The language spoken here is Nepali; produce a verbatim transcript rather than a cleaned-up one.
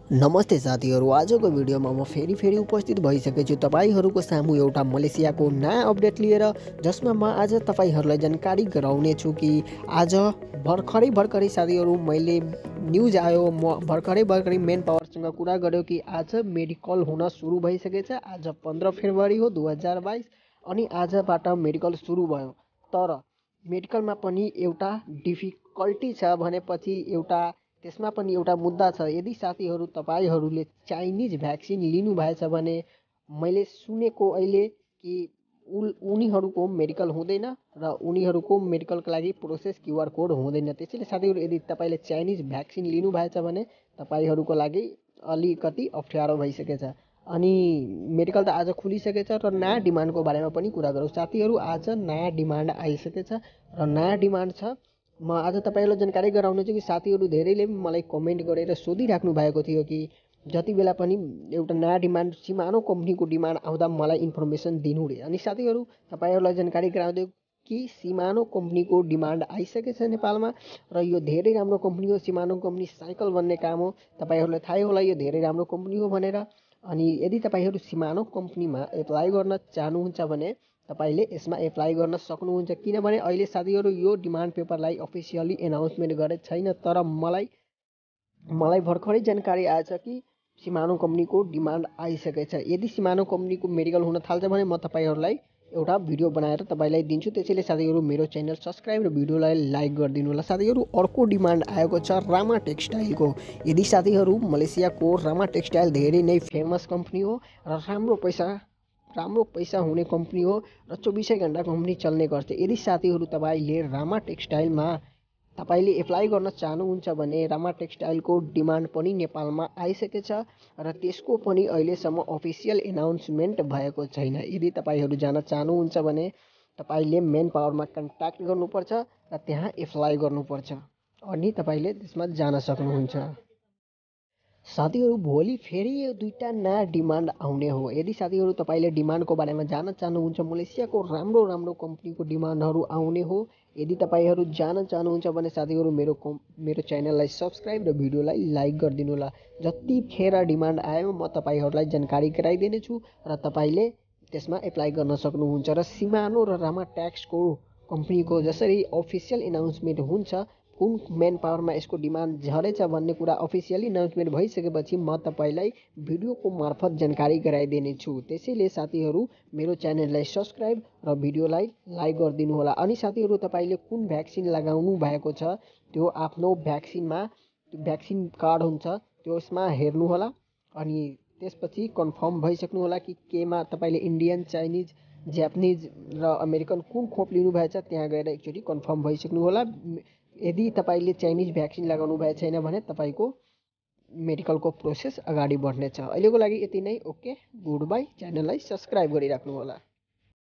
नमस्ते साथीहरू, आजको भिडियोमा म फेरि फेरि उपस्थित भइसकेको छु तपाईँहरूको सामु एउटा मलेसियाको नयाँ अपडेट लिएर, जसमा म आज तपाईँहरूलाई जानकारी गराउने छु कि आज भर्खरै भर्खरै साथीहरू मैले न्युज आयो, म भर्खरै भर्खरै मेन पावरसँग कुरा गर्यो कि आज मेडिकल हुन सुरु भइसकेछ। आज पन्ध्र फेब्रुअरी हो दुई हजार बाइस अनि आजबाट मेडिकल सुरु भयो। तर मेडिकलमा पनि एउटा डिफिकल्टी छ भनेपछि एउटा त्यसमा पनि एउटा मुद्दा छ। यदि साथीहरू तपाईँहरूले चाइनिज भ्याक्सिन लिनुभएछ भने मैले सुनेको अहिले कि उ उनीहरूको मेडिकल हुँदैन र उनीहरूको मेडिकलको लागि प्रोसेस क्युआर कोड हुँदैन। त्यसैले साथीहरू यदि तपाईँले चाइनिज भ्याक्सिन लिनुभएछ भने तपाईँहरूको लागि अलिकति अप्ठ्यारो भइसकेछ। अनि मेडिकल त आज खुलिसकेछ र नयाँ डिमान्डको बारेमा पनि कुरा गरौँ साथीहरू। आज नयाँ डिमान्ड आइसकेछ र नयाँ डिमान्ड छ। म आज तपाईँहरूलाई जानकारी गराउने छु कि साथीहरू धेरैले मलाई कमेन्ट गरेर सोधिराख्नु भएको थियो कि जति बेला पनि एउटा नयाँ डिमान्ड सिमानो कम्पनीको डिमान्ड आउँदा मलाई इन्फर्मेसन दिनु रे। अनि साथीहरू तपाईँहरूलाई जानकारी गराउँदै कि सिमानो कम्पनीको डिमान्ड आइसकेछ नेपालमा र यो धेरै राम्रो कम्पनी हो। सिमानो कम्पनी साइकल बन्ने काम हो, तपाईँहरूलाई थाहै होला यो धेरै राम्रो कम्पनी हो भनेर। अनि यदि तपाईँहरू सिमानो कम्पनीमा एप्लाई गर्न चाहनुहुन्छ भने तपाईँले यसमा एप्लाई गर्न सक्नुहुन्छ, किनभने अहिले साथीहरू यो डिमान्ड पेपरलाई अफिसियली एनाउन्समेन्ट गरेको छैन। तर मलाई मलाई भर्खरै जानकारी आएछ कि सिमानो कम्पनीको डिमान्ड आइसकेछ। यदि सिमानो कम्पनीको मेडिकल हुन थाल्छ भने म तपाईँहरूलाई एउटा भिडियो बनाएर तपाईँलाई दिन्छु। त्यसैले साथीहरू मेरो च्यानल सब्सक्राइब र भिडियोलाई लाइक गरिदिनु होला। साथीहरू अर्को डिमान्ड आएको छ रामा टेक्सटाइलको। यदि साथीहरू मलेसियाको रामा टेक्सटाइल धेरै नै फेमस कम्पनी हो र राम्रो पैसा राम्रो पैसा हुने कम्पनी हो र चौबिसै घन्टा कम्पनी चल्ने गर्छ। यदि साथीहरू तपाईँले रामा टेक्सटाइलमा तपाईँले एप्लाई गर्न चाहनुहुन्छ भने रामा टेक्सटाइलको डिमान्ड पनि नेपालमा आइसकेछ र त्यसको पनि अहिलेसम्म अफिसियल एनाउन्समेन्ट भएको छैन। यदि तपाईँहरू जान चाहनुहुन्छ भने तपाईँले मेन पावरमा कन्ट्याक्ट गर्नुपर्छ र त्यहाँ एप्लाई गर्नुपर्छ अनि तपाईँले त्यसमा जान सक्नुहुन्छ। साथीहरू भोलि फेरि यो दुईवटा नयाँ डिमान्ड आउने हो। यदि साथीहरू तपाईँले डिमान्डको बारेमा जान्न चाहनुहुन्छ, मलेसियाको राम्रो राम्रो कम्पनीको डिमान्डहरू आउने हो, यदि तपाईँहरू जान चाहनुहुन्छ भने साथीहरू मेरो कम् मेरो च्यानललाई सब्सक्राइब र भिडियोलाई लाइक गरिदिनु होला। जतिखेर डिमान्ड आयो म तपाईँहरूलाई जानकारी गराइदिनेछु र तपाईँले त्यसमा एप्लाई गर्न सक्नुहुन्छ। र सिमानो र रामा ट्याक्सको कम्पनीको जसरी अफिसियल एनाउन्समेन्ट हुन्छ कुन मेन पावरमा यसको डिमान्ड झरेछ भन्ने कुरा अफिसियली एनाउन्समेन्ट भइसकेपछि म तपाईँलाई भिडियोको मार्फत जानकारी गराइदिने छु। त्यसैले साथीहरू मेरो च्यानललाई सब्सक्राइब र भिडियोलाई लाइक गरिदिनु होला। अनि साथीहरू तपाईँले कुन भ्याक्सिन लगाउनु भएको छ त्यो आफ्नो भ्याक्सिनमा भ्याक्सिन कार्ड हुन्छ त्यसमा हेर्नु होला। अनि त्यसपछि कन्फर्म भइसक्नु होला कि केमा तपाईँले इन्डियन, चाइनिज, जापानिज र अमेरिकन कुन खोप लिनुभएछ त्यहाँ गएर एकचोटि कन्फर्म भइसक्नु होला। यदि तपाईँले चाइनिज भ्याक्सिन लगाउनु भएको छैन भने तपाईँको मेडिकलको प्रोसेस अगाडि बढ्नेछ। अहिलेको लागि यति नै। Okay, good bye. च्यानललाई सब्सक्राइब गरिराख्नु होला।